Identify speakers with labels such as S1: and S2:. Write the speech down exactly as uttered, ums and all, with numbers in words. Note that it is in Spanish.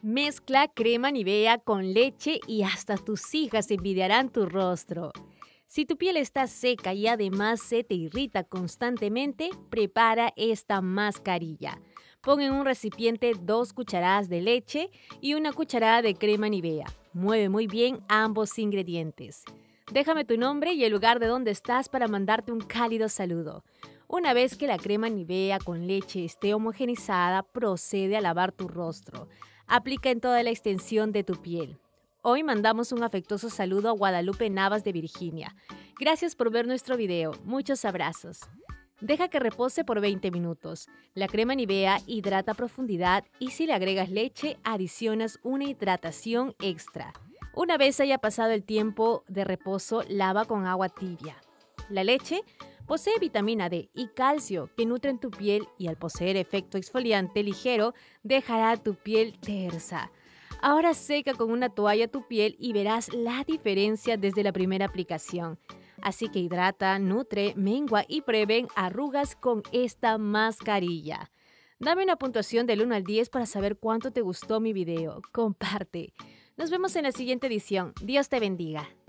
S1: Mezcla crema Nivea con leche y hasta tus hijas envidiarán tu rostro. Si tu piel está seca y además se te irrita constantemente, prepara esta mascarilla. Pon en un recipiente dos cucharadas de leche y una cucharada de crema Nivea. Mueve muy bien ambos ingredientes. Déjame tu nombre y el lugar de donde estás para mandarte un cálido saludo. Una vez que la crema Nivea con leche esté homogenizada, procede a lavar tu rostro. Aplica en toda la extensión de tu piel. Hoy mandamos un afectuoso saludo a Guadalupe Navas de Virginia. Gracias por ver nuestro video. Muchos abrazos. Deja que repose por veinte minutos. La crema Nivea hidrata a profundidad y si le agregas leche, adicionas una hidratación extra. Una vez haya pasado el tiempo de reposo, lava con agua tibia. La leche posee vitamina D y calcio que nutren tu piel y al poseer efecto exfoliante ligero, dejará tu piel tersa. Ahora seca con una toalla tu piel y verás la diferencia desde la primera aplicación. Así que hidrata, nutre, mengua y preven arrugas con esta mascarilla. Dame una puntuación del uno al diez para saber cuánto te gustó mi video. Comparte. Nos vemos en la siguiente edición. Dios te bendiga.